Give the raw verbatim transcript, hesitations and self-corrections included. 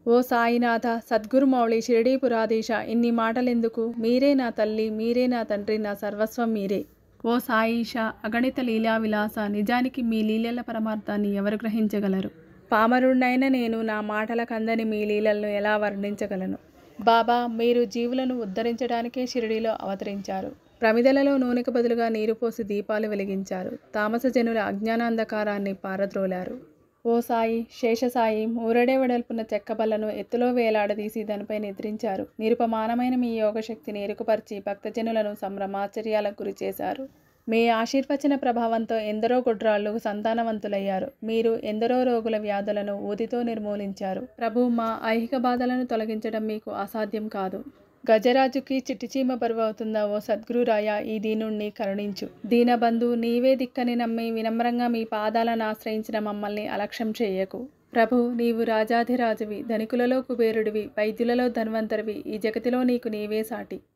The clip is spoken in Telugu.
ఓ సాయినాథ, సద్గురుమౌళి, షిరిడీపురాధీశ, ఇన్ని మాటలెందుకు? మీరే నా తల్లి, మీరే నా తండ్రి, నా సర్వస్వం మీరే. ఓ సాయీశ, అగణిత లీలా విలాస, నిజానికి మీ లీలల పరమార్థాన్ని ఎవరు గ్రహించగలరు? పామరుణ్ణైన నేను నా మాటల కందని మీ లీలలను ఎలా వర్ణించగలను? బాబా, మీరు జీవులను ఉద్ధరించడానికే షిరిడీలో అవతరించారు. ప్రమిదలలో నూనెకు బదులుగా నీరు పోసి దీపాలు వెలిగించారు. తామస జనుల అజ్ఞానాంధకారాన్ని పారద్రోలారు. ఓ సాయి, శేషసాయి, మూరడే వెడల్పున్న చెక్కబల్లను ఎత్తులో వేలాడదీసి దానిపై నిద్రించారు. నిరుపమానమైన మీ యోగశక్తిని ఎరుకుపరిచి భక్తజనులను సంభ్రమాశ్చర్యాలకు గురి చేశారు. మీ ఆశీర్వచన ప్రభావంతో ఎందరో గొడ్రాళ్ళు సంతానవంతులయ్యారు. మీరు ఎందరో రోగుల వ్యాధులను ఊదితో నిర్మూలించారు. ప్రభు, మా ఐహిక బాధలను తొలగించడం మీకు అసాధ్యం కాదు. గజరాజుకి చిట్టిచీమ బరువవుతుందా? ఓ సద్గురురాయ, ఈ దీనుణ్ణి కరుణించు. దీనబంధు, నీవే దిక్కని నమ్మి వినమ్రంగా మీ పాదాలను ఆశ్రయించిన మమ్మల్ని అలక్ష్యం చేయకు. ప్రభు, నీవు రాజాధిరాజువి, ధనికులలో కుబేరుడివి, వైద్యులలో ధన్వంతరివి, ఈ జగతిలో నీకు నీవే సాటి.